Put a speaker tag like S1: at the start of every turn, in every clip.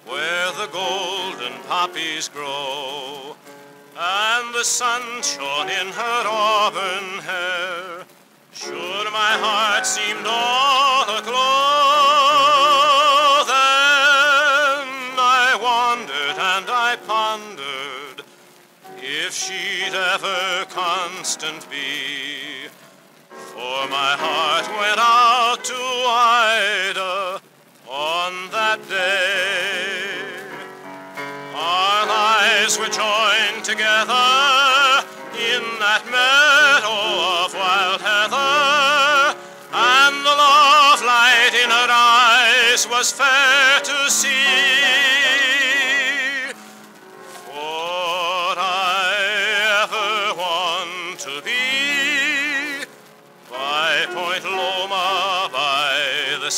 S1: where the golden poppies grow, and the sun shone in her auburn hair. Should my heart seemed all aglow, then I wandered and I pondered if she'd ever constant be. For my heart went out to Ida on that day. Our lives were joined together in that meadow of wild heather, and the love light in her eyes was fair to see. For I ever want to be by Point Loma by the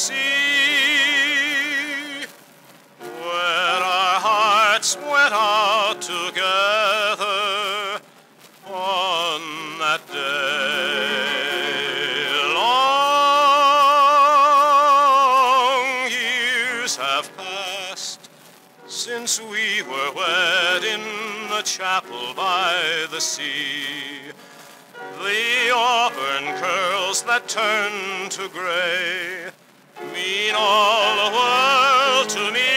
S1: sea, where our hearts went out together on that day. Long years have passed since we were wed in the chapel by the sea. The auburn curls that turn to gray mean all the world to me.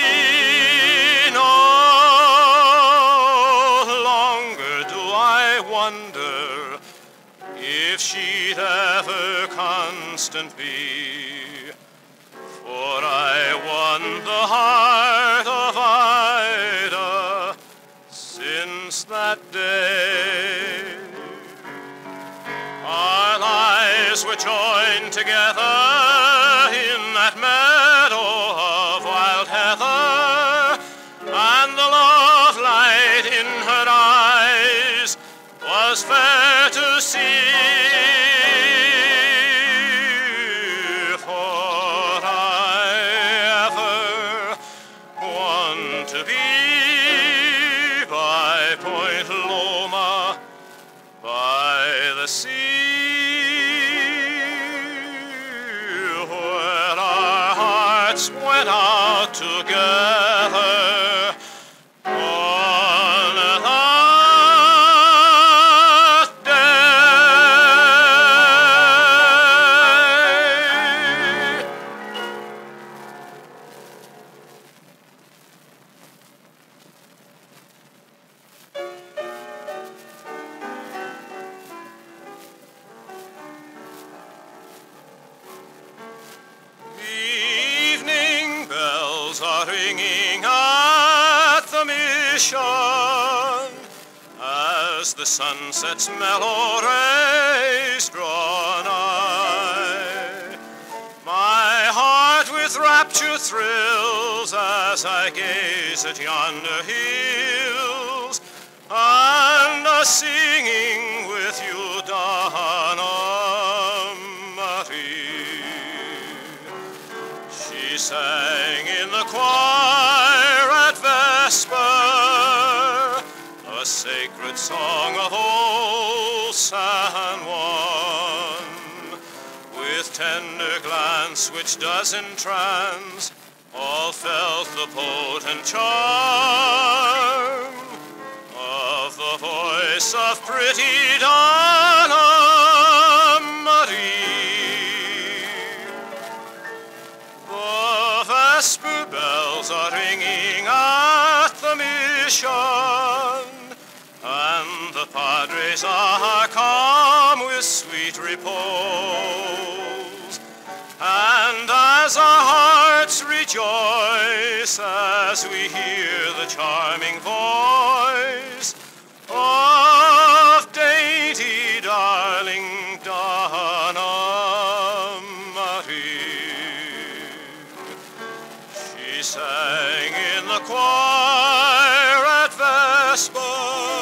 S1: No longer do I wonder if she'd ever constant be, for I won the heart of Ida since that day. Our lives were joined together in that meadow of wild heather, and the love light in her eyes was fair to see. For I ever want to be by Point Loma by the sea, where our hearts went out together on that day. Evening bells are ringing at the mission as the sunset's mellow rays draw nigh. My heart with rapture thrills as I gaze at yonder hills, and a-singing with you, Donna Marie. She sang in the choir at vesper, a sacred song of old San Juan, with tender glance which does entrance, all felt the potent charm of the voice of pretty Donna Marie. The vesper bells are ringing at the mission, and the padres are calm with sweet repose. And as our hearts rejoice as we hear the charming voice of dainty darling Donna Marie, she sang in the choir at vesper,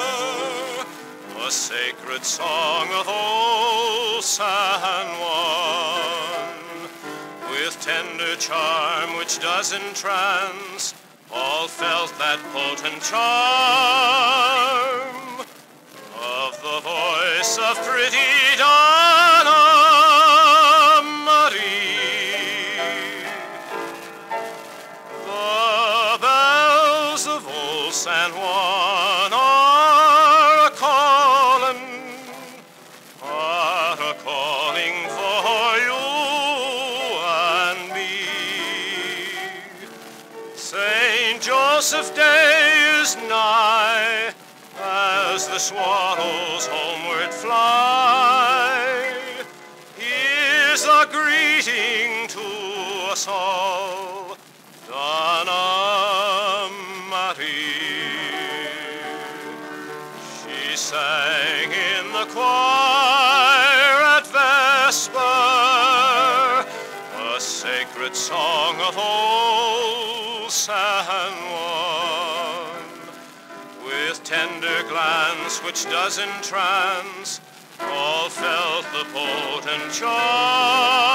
S1: a sacred song of old San Juan, with tender charm which does entrance, all felt that potent charm of the voice of pretty Donna Marie. The San Juan are a-calling for you and me. St. Joseph Day is nigh, as the swallows homeward fly. Here's a greeting to us all, Donna Marie. She sang in the choir at vesper, a sacred song of old San Juan. With tender glance which does entrance, all felt the potent charm.